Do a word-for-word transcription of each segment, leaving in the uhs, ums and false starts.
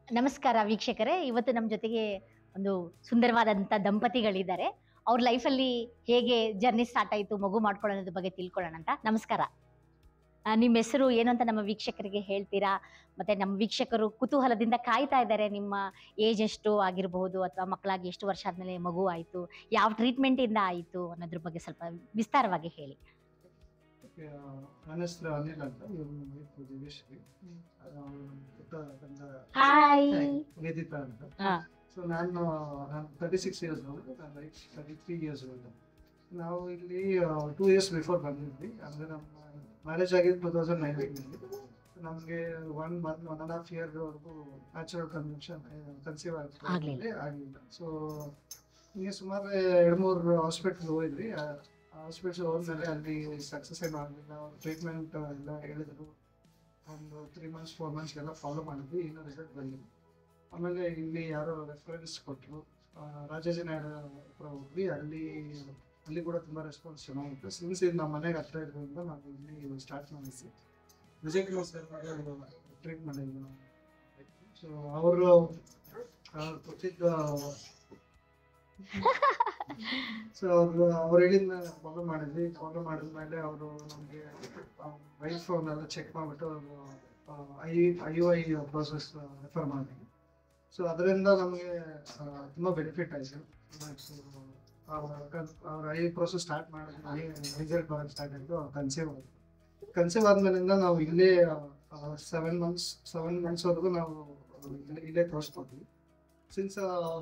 ನಮಸ್ಕಾರ ವೀಕ್ಷಕರೇ. ಇವತ್ತು ನಮ್ಮ ಜೊತೆಗೆ ಒಂದು ಸುಂದರವಾದಂಥ ದಂಪತಿಗಳಿದ್ದಾರೆ. ಅವ್ರ ಲೈಫಲ್ಲಿ ಹೇಗೆ ಜರ್ನಿ ಸ್ಟಾರ್ಟ್ ಆಯಿತು, ಮಗು ಮಾಡ್ಕೊಳ್ಳೋದ್ರ ಬಗ್ಗೆ ತಿಳ್ಕೊಳ್ಳೋಣ ಅಂತ. ನಮಸ್ಕಾರ. ಆ, ನಿಮ್ಮ ಹೆಸರು ಏನು ಅಂತ ನಮ್ಮ ವೀಕ್ಷಕರಿಗೆ ಹೇಳ್ತೀರಾ? ಮತ್ತೆ ನಮ್ಮ ವೀಕ್ಷಕರು ಕುತೂಹಲದಿಂದ ಕಾಯ್ತಾ ಇದ್ದಾರೆ. ನಿಮ್ಮ ಏಜ್ ಎಷ್ಟು ಆಗಿರಬಹುದು, ಅಥವಾ ಮಕ್ಕಳಾಗಿ ಎಷ್ಟು ವರ್ಷ ಆದಮೇಲೆ ಮಗು ಆಯಿತು, ಯಾವ ಟ್ರೀಟ್ಮೆಂಟಿಂದ ಆಯಿತು ಅನ್ನೋದ್ರ ಬಗ್ಗೆ ಸ್ವಲ್ಪ ವಿಸ್ತಾರವಾಗಿ ಹೇಳಿ. ನನ್ನ ಹೆಸರು ಅನಿಲ್ ಅಂತ, ಇವ್ರ ವೈಫ್ ದಿವ್ಯಶ್ರೀ, ಪುಟ್ಟ ಗಂಡ ಹಾಯ್. ವೇದಿತಾ ಅಂತ. ಹಾ. ಸೊ ನಾನು ನಾನು ತರ್ಟಿ ಸಿಕ್ಸ್ ಇಯರ್ಸ್ ಓಲ್ಡ್, ನನ್ನ wife thirty three years old. ನಾವು ಇಲ್ಲಿ ಟೂ ಇಯರ್ಸ್ ಬಿಫೋರ್ ಬಂದಿದ್ವಿ. ಅಂದರೆ ನಮ್ಮ ಮ್ಯಾರೇಜ್ ಆಗಿದ್ದು ಟೂ ತೌಸಂಡ್ ನೈನ್ಟೀನಲ್ಲಿ. ನಮಗೆ one month one and half ಇಯರ್ವರೆಗೂ ನ್ಯಾಚುರಲ್ ಕನ್ವೆನ್ಷನ್ ಕನ್ಸೀವ್ ಆಗ್ಲಿಲ್ಲ. ಆಗಲಿಲ್ಲ. ಸೊ ಹಿಂಗೆ ಸುಮಾರು ಎರಡು ಮೂರು ಹಾಸ್ಪಿಟ್ಲ್ ಹೋಗಿದ್ವಿ. ಹಾಸ್ಪಿಟ್ಲ್ ಹೋದ್ಮೇಲೆ ಅಲ್ಲಿ ಸಕ್ಸಸ್ ಏನು ಆಗಲಿಲ್ಲ. ಅವ್ರು ಟ್ರೀಟ್ಮೆಂಟ್ ಎಲ್ಲ ಹೇಳಿದ್ರು. ಒಂದು ತ್ರೀ ಮಂತ್ಸ್ ಫೋರ್ ಮಂತ್ಸ್ಗೆಲ್ಲ ಫಾಲೋ ಮಾಡಿದ್ವಿ, ಇನ್ನೂ ರಿಸಲ್ಟ್ ಬಂದಿಲ್ಲ. ಆಮೇಲೆ ಇಲ್ಲಿ ಯಾರೋ ರೆಫರೆನ್ಸ್ ಕೊಟ್ಟರು, ರಾಜಾಜಿನಾಯ್ಡು ಹತ್ರ ಹೋದ್ವಿ. ಅಲ್ಲಿ ಅಲ್ಲಿ ಕೂಡ ತುಂಬ ರೆಸ್ಪಾನ್ಸ್ ಚೆನ್ನಾಗಿತ್ತು. ಸಿನ್ಸ್ ಇದು ನಮ್ಮ ಮನೆಗೆ ಹತ್ರ ಇರೋದ್ರಿಂದ ನಾವು ಇಲ್ಲಿ ಸ್ಟಾರ್ಟ್ ಮಾಡಿದ್ವಿ. ವಿಜಯ್ ಕುಮಾರ್ ಸರ್ ಟ್ರೀಟ್ ಮಾಡಿದ್ವಿ ನಾವು. ಸೊ ಅವರು ಕೊಟ್ಟಿದ್ದ ಸೊ ಅವರು ಅವ್ರು ಹೇಳಿದ ಫಾಲೋ ಮಾಡಿದ್ವಿ. ಫಾಲೋ ಮಾಡಿದ್ಮೇಲೆ ಅವರು ನಮಗೆ ವೈಫ್ ಅವನ್ನೆಲ್ಲ ಚೆಕ್ ಮಾಡಿಬಿಟ್ಟು ಅವರು I I U I process refer ಮಾಡಿದ್ವಿ. ಸೊ ಅದರಿಂದ ನಮಗೆ ತುಂಬ ಬೆನಿಫಿಟ್ ಆಯಿತು. ಅವ್ರು ಐ ಪ್ರೋಸೆಸ್ ಸ್ಟಾರ್ಟ್ ಮಾಡಿದ್ವಿ, ರಿಸಲ್ಟ್ ಬರೋಕ್ಕೆ ಸ್ಟಾರ್ಟ್ ಆಯಿತು. ಕನ್ಸೀವ್ ಆಯಿತು. ಕನ್ಸೀವ್ ಆದ್ಮೇಲಿಂದ ನಾವು ಇಲ್ಲೇ ಸೆವೆನ್ ಮಂತ್ಸ್ ಸೆವೆನ್ ಮಂತ್ಸ್ವರೆಗೂ ನಾವು ಇಲ್ಲೇ ಇಲ್ಲೇ ತೋರಿಸ್ಕೊಡ್ತೀವಿ. ಸಿನ್ಸ್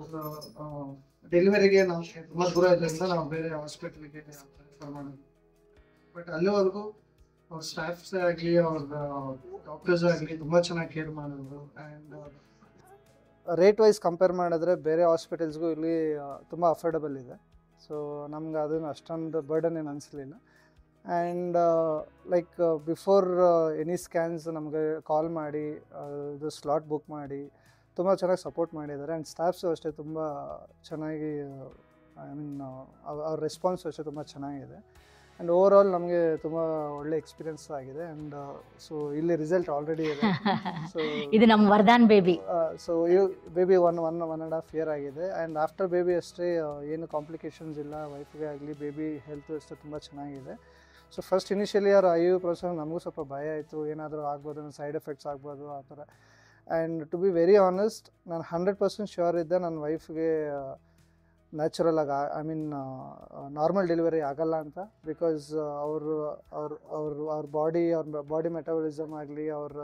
ಡೆಲಿವರಿಗೆ ನಾವು ತುಂಬ ದೂರ ಇದ್ದರಿಂದ ನಾವು ಬೇರೆ ಹಾಸ್ಪಿಟ್ಲಿಗೆ ರೆಫರ್ ಮಾಡಿದ್ವಿ. ಬಟ್ ಅಲ್ಲಿವರೆಗೂ ಅವ್ರ ಸ್ಟಾಫ್ಸ್ ಆಗಲಿ, ಅವ್ರ ಡಾಕ್ಟರ್ಸ್ ಆಗಲಿ ತುಂಬ ಚೆನ್ನಾಗಿ ಕೇರ್ ಮಾಡಿದ್ರು. ಆ್ಯಂಡ್ ರೇಟ್ ವೈಸ್ ಕಂಪೇರ್ ಮಾಡಿದ್ರೆ ಬೇರೆ ಹಾಸ್ಪಿಟಲ್ಸ್ಗೂ ಇಲ್ಲಿ ತುಂಬ ಅಫೋರ್ಡಬಲ್ ಇದೆ. ಸೊ ನಮ್ಗೆ ಅದನ್ನು ಅಷ್ಟೊಂದು ಬರ್ಡನ್ ಏನು ಅನಿಸ್ಲಿಲ್ಲ. And like before any scans ನಮಗೆ ಕಾಲ್ ಮಾಡಿ ಇದು ಸ್ಲಾಟ್ ಬುಕ್ ಮಾಡಿ ತುಂಬ ಚೆನ್ನಾಗಿ ಸಪೋರ್ಟ್ ಮಾಡಿದ್ದಾರೆ. ಆ್ಯಂಡ್ ಸ್ಟಾಫ್ಸು ಅಷ್ಟೇ ತುಂಬ ಚೆನ್ನಾಗಿ, ಐ ಮೀನ್ ಅವ್ರ ರೆಸ್ಪಾನ್ಸು ಅಷ್ಟೇ ತುಂಬ ಚೆನ್ನಾಗಿದೆ. ಆ್ಯಂಡ್ ಓವರ್ ಆಲ್ ನಮಗೆ ತುಂಬ ಒಳ್ಳೆ ಎಕ್ಸ್ಪೀರಿಯನ್ಸ್ ಆಗಿದೆ. ಆ್ಯಂಡ್ ಸೊ ಇಲ್ಲಿ ರಿಸಲ್ಟ್ ಆಲ್ರೆಡಿ ಇದೆ. ಸೊ ಇದು ನಮ್ಮ ವರದಾನ್ ಬೇಬಿ. ಸೊ ಇವು baby one one one and half year ಆಗಿದೆ. ಆ್ಯಂಡ್ ಆಫ್ಟರ್ ಬೇಬಿ ಅಷ್ಟೇ ಏನು ಕಾಂಪ್ಲಿಕೇಶನ್ಸ್ ಇಲ್ಲ. ವೈಫ್ಗೆ ಆಗಲಿ ಬೇಬಿ ಹೆಲ್ತ್ ಅಷ್ಟೇ ತುಂಬ ಚೆನ್ನಾಗಿದೆ. ಸೊ ಫಸ್ಟ್ ಇನಿಷಿಯಲಿ ಅವ್ರು ಐ ಯು ಪ್ರೊಸೆಸ್ ನಮಗೂ ಸ್ವಲ್ಪ ಭಯ ಆಯಿತು, ಏನಾದರೂ ಆಗ್ಬೋದು, ಸೈಡ್ ಎಫೆಕ್ಟ್ಸ್ ಆಗ್ಬೋದು ಆ ಥರ. And to be very honest, ನಾನು ಹಂಡ್ರೆಡ್ ಪರ್ಸೆಂಟ್ ಶ್ಯೂರ್ ಇದ್ದೆ ನನ್ನ ವೈಫ್ಗೆ ನ್ಯಾಚುರಲ್ ಆಗಿ, ಐ ಮೀನ್ ನಾರ್ಮಲ್ ಡೆಲಿವರಿ ಆಗಲ್ಲ ಅಂತ. ಬಿಕಾಸ್ ಅವರು ಅವ್ರ ಅವ್ರ ಅವ್ರ ಬಾಡಿ ಅವ್ರ ಬಾಡಿ ಮೆಟಬಲಿಸಮ್ ಆಗಲಿ, ಅವ್ರ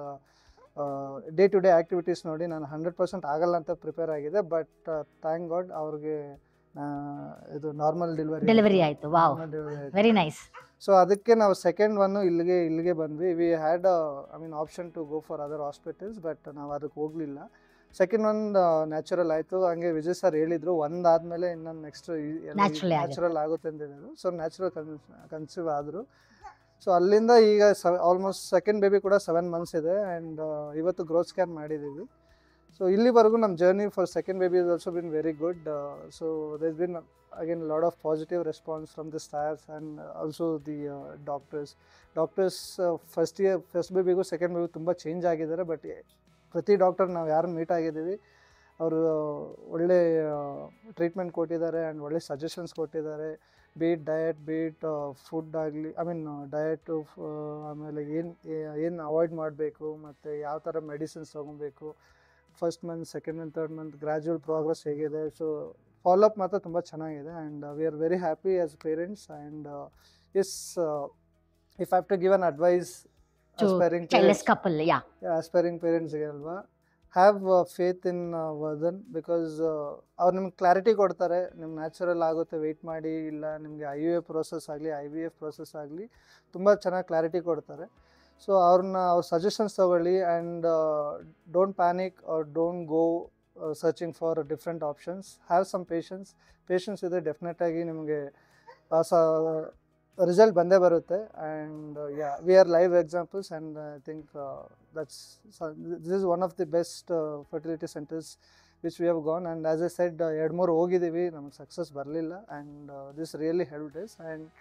ಡೇ ಟು ಡೇ ಆ್ಯಕ್ಟಿವಿಟೀಸ್ ನೋಡಿ ನಾನು ಹಂಡ್ರೆಡ್ ಪರ್ಸೆಂಟ್ ಆಗಲ್ಲ ಅಂತ ಪ್ರಿಪೇರ್ ಆಗಿದೆ. ಬಟ್ ಥ್ಯಾಂಕ್ ಗಾಡ್ ಅವ್ರಿಗೆ ಇದು ನಾರ್ಮಲ್ ಡೆಲಿವರಿ ಡೆಲಿವರಿ ಆಯಿತು. Wow, very nice. ಸೊ ಅದಕ್ಕೆ ನಾವು ಸೆಕೆಂಡ್ ಒನ್ನು ಇಲ್ಲಿಗೆ ಇಲ್ಲಿಗೆ ಬಂದ್ವಿ. We had I mean option to go for other hospitals, but ನಾವು ಅದಕ್ಕೆ ಹೋಗಲಿಲ್ಲ. ಸೆಕೆಂಡ್ ಒಂದು ನ್ಯಾಚುರಲ್ ಆಯಿತು. ಹಂಗೆ ವಿಜಯ್ ಸರ್ ಹೇಳಿದರು, ಒಂದಾದಮೇಲೆ ಇನ್ನೊಂದು ನೆಕ್ಸ್ಟ್ ನ್ಯಾಚುರಲ್ ಆಗುತ್ತೆ ಅಂತ ಹೇಳಿದರು. ಸೊ ನ್ಯಾಚುರಲ್ ಕನ್ ಕನ್ಸೀವ್ ಆದರು. ಸೊ ಅಲ್ಲಿಂದ ಈಗ ಸ ಆಲ್ಮೋಸ್ಟ್ ಸೆಕೆಂಡ್ ಬೇಬಿ ಕೂಡ ಸೆವೆನ್ ಮಂತ್ಸ್ ಇದೆ. ಆ್ಯಂಡ್ ಇವತ್ತು ಗ್ರೋತ್ ಸ್ಕ್ಯಾನ್ ಮಾಡಿದ್ದೀವಿ. ಸೊ ಇಲ್ಲಿವರೆಗೂ ನಮ್ಮ journey for second baby is also been very good. So there been again a lot of positive response from the staff and also the uh, doctors doctors uh, first year first babyಗೂ second ಬೇಬಿಗೂ ತುಂಬ change ಆಗಿದ್ದಾರೆ. But ಪ್ರತಿ doctor ನಾವು ಯಾರು meet ಆಗಿದ್ದೀವಿ ಅವರು ಒಳ್ಳೆ ಟ್ರೀಟ್ಮೆಂಟ್ ಕೊಟ್ಟಿದ್ದಾರೆ ಆ್ಯಂಡ್ ಒಳ್ಳೆ ಸಜೆಷನ್ಸ್ ಕೊಟ್ಟಿದ್ದಾರೆ. ಬೀಟ್ ಡಯಟ್, ಬೀಟ್ ಫುಡ್ ಆಗಲಿ, ಐ ಮೀನ್ ಡಯಟು, ಆಮೇಲೆ ಏನು ಏನು ಅವಾಯ್ಡ್ ಮಾಡಬೇಕು ಮತ್ತು ಯಾವ ಥರ ಮೆಡಿಸಿನ್ಸ್ ತೊಗೊಬೇಕು, first month second month third month gradual progress ಹೇಗಿದೆ. ಸೊ ಫಾಲೋಅಪ್ ಮಾತ್ರ ತುಂಬ ಚೆನ್ನಾಗಿದೆ. And we are very happy as parents. And as if have to give an advice aspiring aspiring ಪೇರೆಂಟ್ಸ್ಗೆ ಅಲ್ವಾ, have faith in Vardhan. Because ಅವ್ರು ನಿಮ್ಗೆ clarity ಕೊಡ್ತಾರೆ, ನಿಮ್ಗೆ ನ್ಯಾಚುರಲ್ ಆಗುತ್ತೆ ವೆಯ್ಟ್ ಮಾಡಿ, ಇಲ್ಲ ನಿಮಗೆ ಐ ಯು ಎ ಪ್ರೋಸೆಸ್ ಆಗಲಿ ಐ ವಿ ಎಫ್ ಪ್ರೋಸೆಸ್ ಆಗಲಿ ತುಂಬ ಚೆನ್ನಾಗಿ ಕ್ಲಾರಿಟಿ ಕೊಡ್ತಾರೆ. ಸೊ ಅವ್ರನ್ನ ಅವ್ರ ಸಜೆಷನ್ಸ್ ತೊಗೊಳ್ಳಿ. And don't panic or don't go Uh, searching for different options. Have some patience. Patience ಇದೆ ಡೆಫಿನೆಟಾಗಿ ನಿಮಗೆ ಪಾಸ ರಿಸಲ್ಟ್ ಬಂದೇ ಬರುತ್ತೆ. And yeah we are live examples. And I think that's this is one of the best fertility centers which we have gone. And as I said ಎರಡು ಮೂರು ಹೋಗಿದ್ದೀವಿ, ನಮಗೆ success ಬರಲಿಲ್ಲ. And this really helped us. And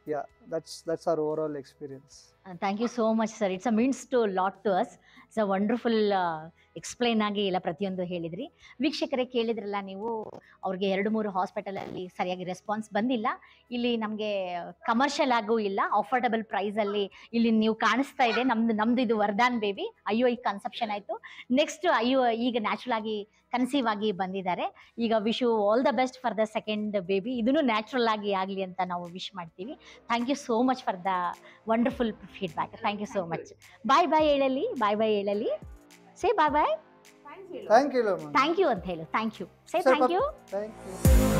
yeah, that's that's our overall experience. Thank you so much sir. It's a means to lot to us. It's a wonderful explain ಆಗಿ ಎಲ್ಲ ಪ್ರತಿಯೊಂದು ಹೇಳಿದ್ರಿ. ವೀಕ್ಷಕರೇ ಕೇಳಿದ್ರಲ್ಲ ನೀವು, ಅವ್ರಿಗೆ ಎರಡು ಮೂರು ಹಾಸ್ಪಿಟಲಲ್ಲಿ ಸರಿಯಾಗಿ ರೆಸ್ಪಾನ್ಸ್ ಬಂದಿಲ್ಲ. ಇಲ್ಲಿ ನಮಗೆ ಕಮರ್ಷಿಯಲ್ ಆಗೂ ಇಲ್ಲ, ಅಫೋರ್ಡಬಲ್ ಪ್ರೈಸಲ್ಲಿ ಇಲ್ಲಿ ನೀವು ಕಾಣಿಸ್ತಾ ಇದೆ. ನಮ್ದು ನಮ್ದು ಇದು Varadan baby I U I conception ಆಯಿತು. ನೆಕ್ಸ್ಟ್ ಐ ಯು ಈಗ ನ್ಯಾಚುರಲ್ ಆಗಿ ಕನ್ಸೀವ್ ಆಗಿ ಬಂದಿದ್ದಾರೆ. ಈಗ wish you all the best for the second baby. ಇದನ್ನು ನ್ಯಾಚುರಲ್ ಆಗಿ ಆಗಲಿ ಅಂತ ನಾವು ವಿಶ್ ಮಾಡ್ತೀವಿ. Thank you so much for the wonderful feedback. Thank you so much. Bye bye ಹೇಳಲಿ, ಬಾಯ್ ಬಾಯ್ ಹೇಳಲಿ. Say bye bye. Thank you, ma'am. Thank you ಅಂತ ಹೇಳು. Thank you. Say Sir, thank you. Thank you.